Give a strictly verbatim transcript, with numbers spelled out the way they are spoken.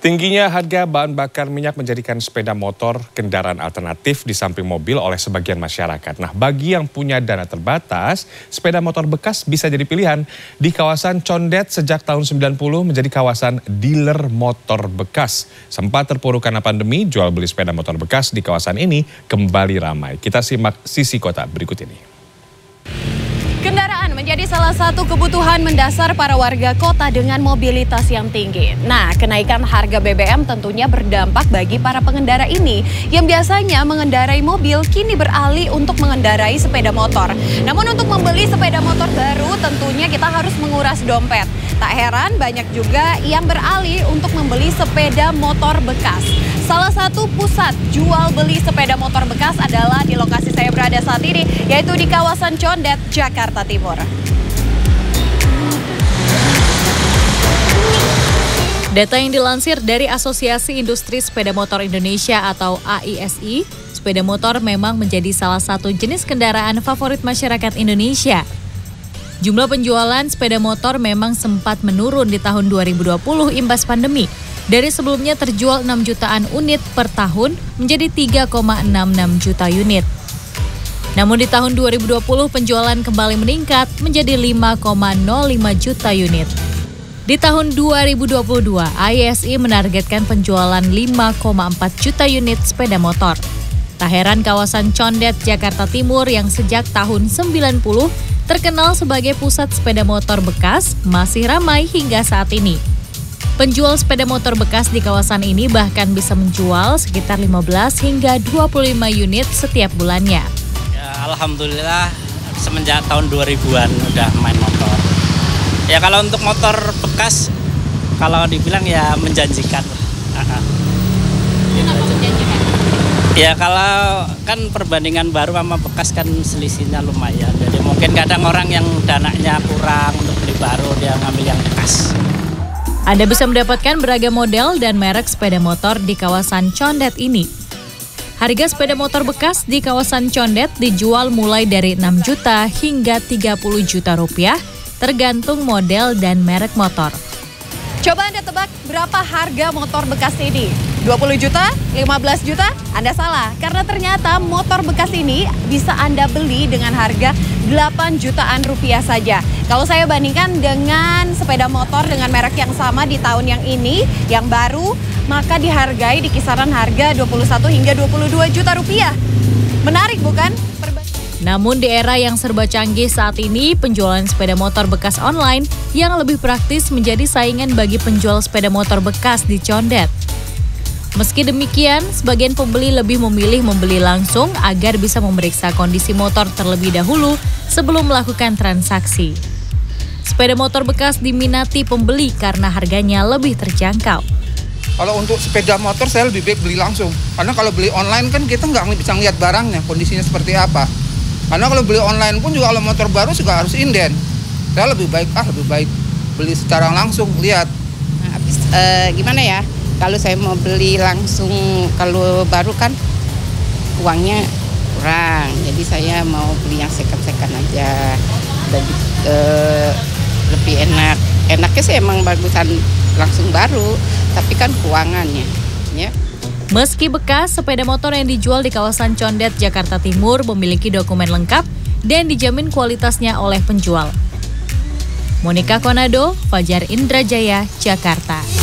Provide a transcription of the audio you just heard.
Tingginya harga bahan bakar minyak menjadikan sepeda motor kendaraan alternatif di samping mobil oleh sebagian masyarakat. Nah, bagi yang punya dana terbatas, sepeda motor bekas bisa jadi pilihan. Di kawasan Condet sejak tahun sembilan puluh menjadi kawasan dealer motor bekas. Sempat terpuruk karena pandemi, jual beli sepeda motor bekas di kawasan ini kembali ramai. Kita simak sisi kota berikut ini. Kendaraan menjadi salah satu kebutuhan mendasar para warga kota dengan mobilitas yang tinggi. Nah, kenaikan harga B B M tentunya berdampak bagi para pengendara ini yang biasanya mengendarai mobil kini beralih untuk mengendarai sepeda motor. Namun untuk membeli sepeda motor baru tentunya kita harus menguras dompet. Tak heran banyak juga yang beralih untuk membeli sepeda motor bekas. Salah satu pusat jual beli sepeda motor bekas adalah di lokasi saya berada saat ini, yaitu di kawasan Condet, Jakarta Timur. Data yang dilansir dari Asosiasi Industri Sepeda Motor Indonesia atau A I S I, sepeda motor memang menjadi salah satu jenis kendaraan favorit masyarakat Indonesia. Jumlah penjualan sepeda motor memang sempat menurun di tahun dua ribu dua puluh imbas pandemi. Dari sebelumnya terjual enam jutaan unit per tahun menjadi tiga koma enam enam juta unit. Namun di tahun dua ribu dua puluh penjualan kembali meningkat menjadi lima koma nol lima juta unit. Di tahun dua ribu dua puluh dua, A I S I menargetkan penjualan lima koma empat juta unit sepeda motor. Tak heran kawasan Condet, Jakarta Timur yang sejak tahun sembilan puluh terkenal sebagai pusat sepeda motor bekas masih ramai hingga saat ini. Penjual sepeda motor bekas di kawasan ini bahkan bisa menjual sekitar lima belas hingga dua puluh lima unit setiap bulannya. Ya, alhamdulillah semenjak tahun dua ribuan udah main motor. Ya kalau untuk motor bekas, kalau dibilang ya menjanjikan. Kenapa menjanjikan? Ya kalau kan perbandingan baru sama bekas kan selisihnya lumayan. Jadi mungkin kadang orang yang dananya kurang untuk beli baru dia ngambil yang bekas. Anda bisa mendapatkan beragam model dan merek sepeda motor di kawasan Condet ini. Harga sepeda motor bekas di kawasan Condet dijual mulai dari enam juta hingga tiga puluh juta rupiah, tergantung model dan merek motor. Coba Anda tebak berapa harga motor bekas ini? dua puluh juta? lima belas juta? Anda salah, karena ternyata motor bekas ini bisa Anda beli dengan harga delapan jutaan rupiah saja. Kalau saya bandingkan dengan sepeda motor dengan merek yang sama di tahun yang ini, yang baru, maka dihargai di kisaran harga dua puluh satu hingga dua puluh dua juta rupiah. Menarik bukan? Namun di era yang serba canggih saat ini, penjualan sepeda motor bekas online yang lebih praktis menjadi saingan bagi penjual sepeda motor bekas di Condet. Meski demikian, sebagian pembeli lebih memilih membeli langsung agar bisa memeriksa kondisi motor terlebih dahulu sebelum melakukan transaksi. Sepeda motor bekas diminati pembeli karena harganya lebih terjangkau. Kalau untuk sepeda motor saya lebih baik beli langsung. Karena kalau beli online kan kita nggak bisa lihat barangnya, kondisinya seperti apa. Karena kalau beli online pun juga kalau motor baru juga harus inden. Saya lebih baik ah lebih baik beli secara langsung lihat. Nah, habis uh, gimana ya? Kalau saya mau beli langsung kalau baru kan uangnya kurang. Jadi saya mau beli yang second-second aja. Lebih uh, lebih enak. Enaknya sih emang bagusan langsung baru, tapi kan keuangannya, ya. Meski bekas, sepeda motor yang dijual di kawasan Condet, Jakarta Timur memiliki dokumen lengkap dan dijamin kualitasnya oleh penjual. Monica Konado, Fajar Indrajaya, Jakarta.